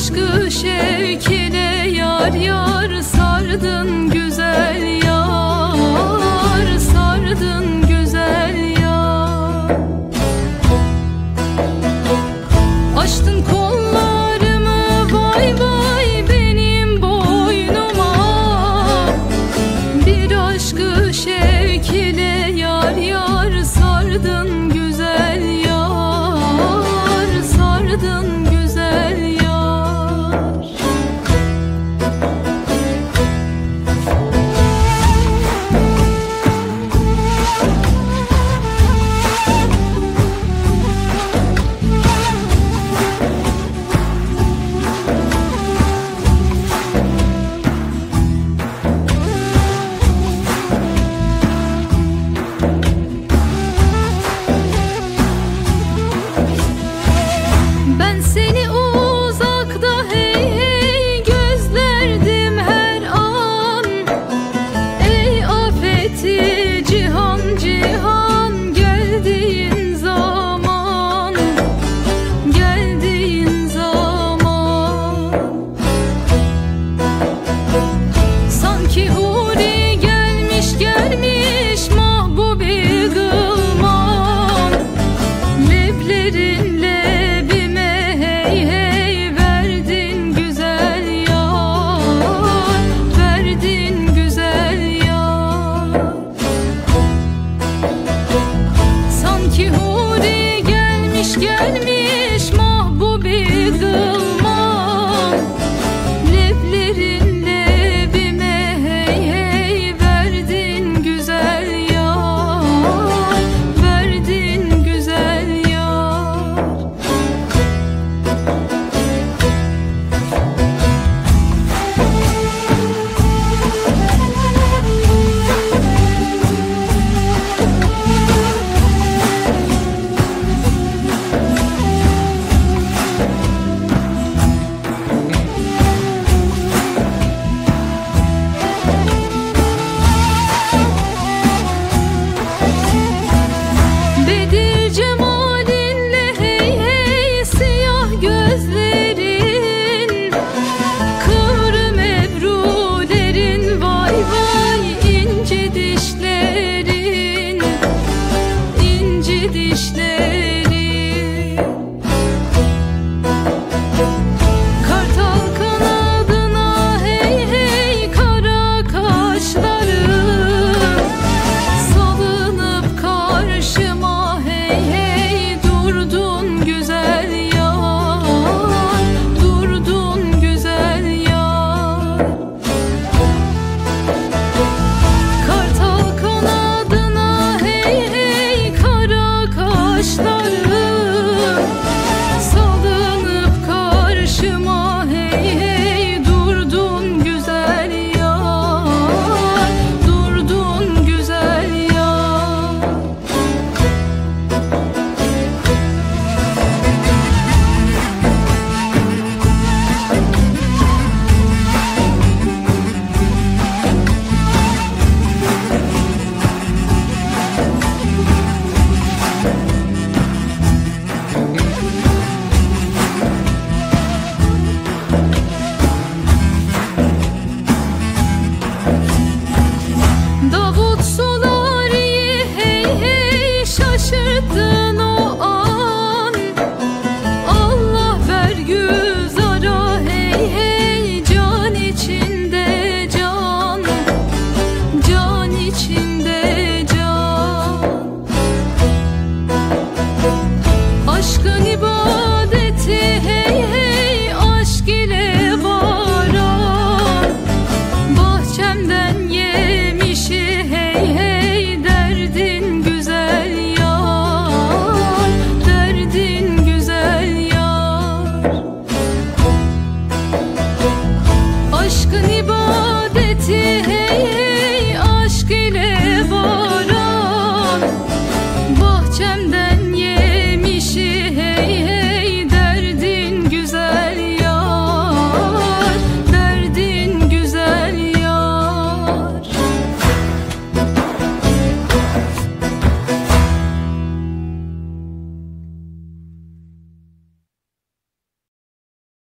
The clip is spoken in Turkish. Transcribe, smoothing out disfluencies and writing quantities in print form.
aşkı şevkine yar yar sardın güzel yar, sardın güzel yar. Açtın kollarımı vay vay benim boynuma, bir aşkı şevkine yar yar sardın güzel yar, sardın güzel yar. Ben seni uzakta hey hey gözlerdim her an. Ey afeti cihan cihan geldiğin zaman, geldiğin zaman. Sanki huri gelmiş gelmiş mahbubi gılman, leblerinle gelmiş mahbubi gılman, leblerinle lebime hey hey verdin güzel yar, verdin güzel yar. Bedir cemalinle hey hey siyah gözlerin, kıvrım ebrulerin vay vay ince dişlerin, ince dişlerin. Kartal kanadına hey hey kara kaşların, salınıp karşıma hey hey durdun güzel yar, durdun güzel yar. Kartal kanadına hey hey kara kaşların, salınıp karşıma hey hey durdun güzel yar, durdun güzel yar.